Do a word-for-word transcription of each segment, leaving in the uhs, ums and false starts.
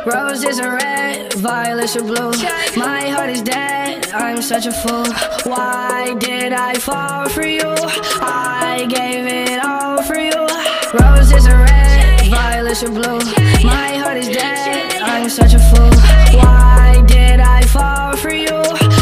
Roses are red, violets are blue. My heart is dead, I'm such a fool. Why did I fall for you? I gave it all for you. Roses are red, violets are blue. My heart is dead, I'm such a fool. Why did I fall for you?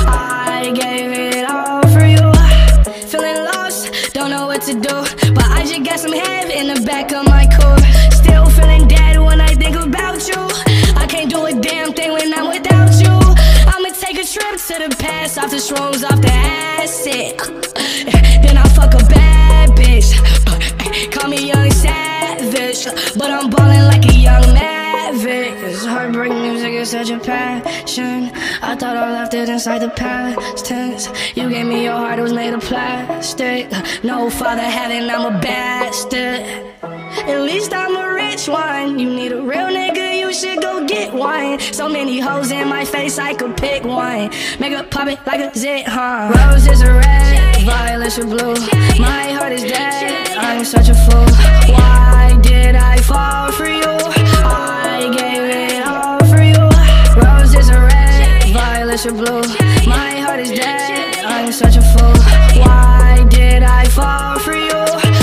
I gave it all for you. Feeling lost, don't know what to do, but I just got some head in the back of my core. Still feeling dead when I think about you. I can't do a damn thing when I'm without you. I'ma take a trip to the past, off the shrooms, off the acid. Then I fuck a bad bitch. Call me young savage, but I'm ballin' like a young maverick. Cause heartbreak music is such a passion. I thought I left it inside the past tense. You gave me your heart, it was made of plastic. No father having, I'm a bastard. At least I'm a rich one. You need a real nigga, you should go get one. So many hoes in my face, I could pick one. Make it pop it like a zit, huh? Roses are red, violets are blue. My heart is dead, I'm such a fool. Why did I fall for you? I gave it all for you. Roses are red, violets are blue. My heart is dead, I'm such a fool. Why did I fall for you?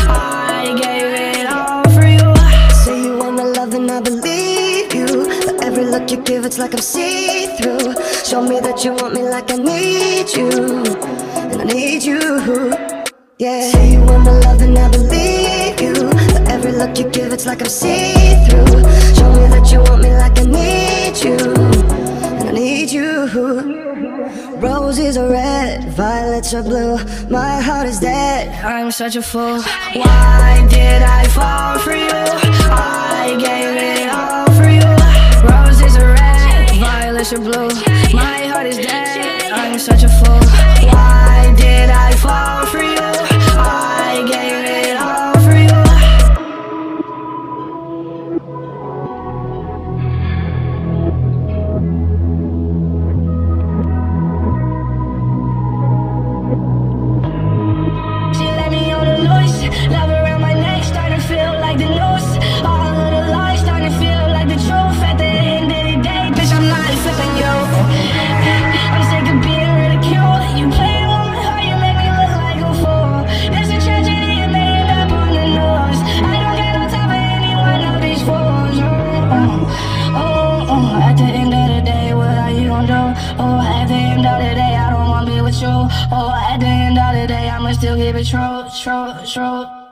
I gave it all for you. Say you want the love and I believe you, but every look you give it's like I'm see-through. Show me that you want me like I need you, and I need you. Yeah. Say you want the love and I believe you, but every look you give it's like I'm see-through. Show me that you want me like I need you, and I need you. Roses are red, violets are blue. My heart is dead, I'm such a fool. Why did I fall for you? I gave it all for you. Roses are red, violets are blue. My heart is dead, I'm such a fool. Why did I fall for you? I gave it all for you. She let me on the loose, love around my neck, starting to feel like the noose. All of the lies starting to feel like the truth. At the end of the day, bitch, I'm not flipping you. I'm sick of being ridiculed. You played with my heart, you make me look like a fool. There's a tragedy and they end up on the news. I don't got no time for any one of these fools. Oh, oh, oh. At the end of the day, what are you gonna do? Oh, at the end of the day, I don't wanna be with you. Oh, at the end of the day, I'ma still keep it true, true, true.